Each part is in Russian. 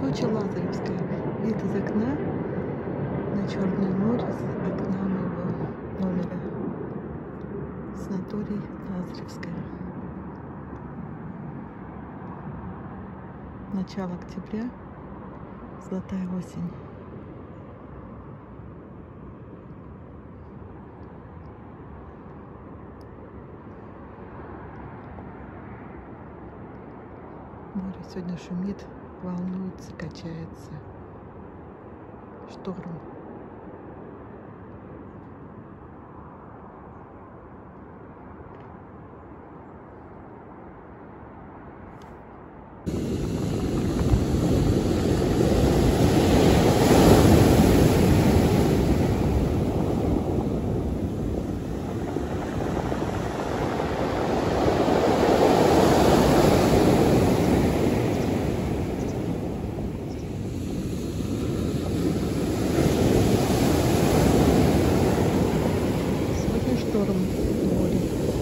Сочи, Лазаревская. Вид из окна на Черное море с окна моего номера. Санаторий Лазаревская. Начало октября. Золотая осень. Море сегодня шумит, волнуется, качается. Шторм. Шторм в море.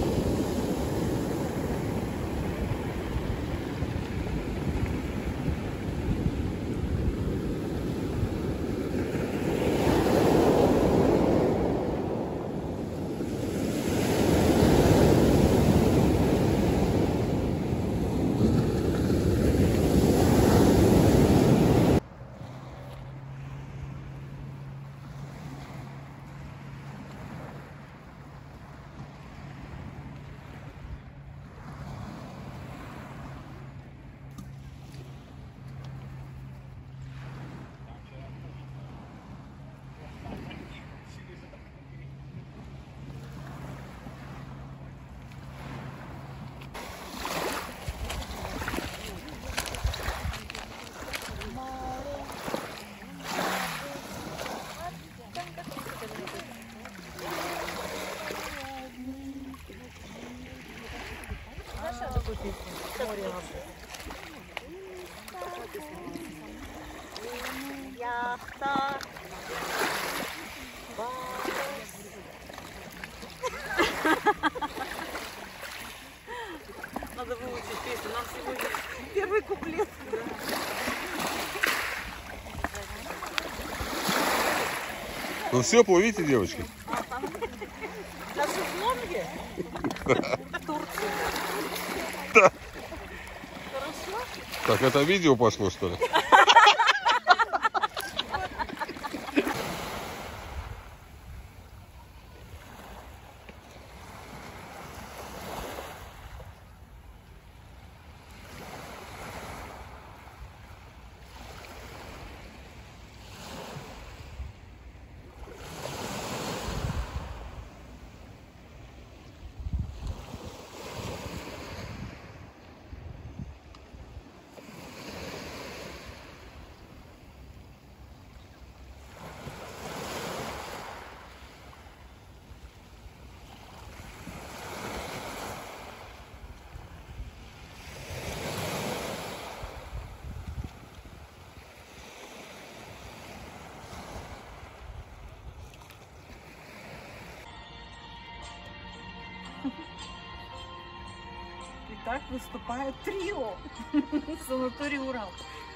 Яхта. Надо выучить песню. Нам сегодня первый куплет. Ну все, плывите, девочки. На шезлонге? В Турции. Да. Хорошо? Так, это видео пошло, что ли? Итак, выступает трио. Санаторий Урал.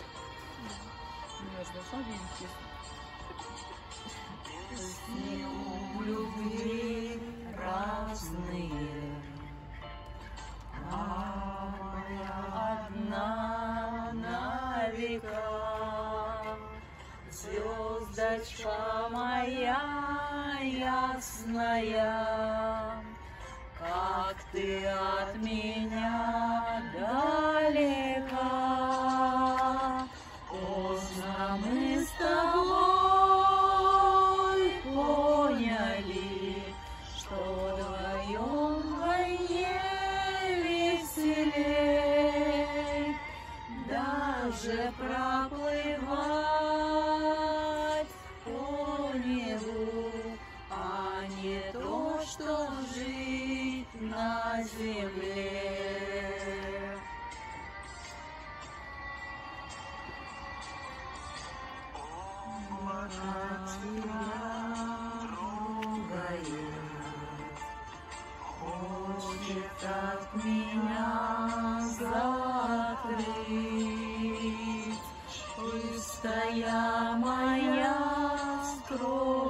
Я слышал, видите. Песни у любви разные, а моя одна на века. Звездочка моя ясная, как ты от меня далека, поздно мы с тобой поняли, что вдвоем вдвойне веселей, даже проплывать по небу, а не то, что жить на земле. Она тебя ругает, хочет от меня закрыть. Милая моя, скромная.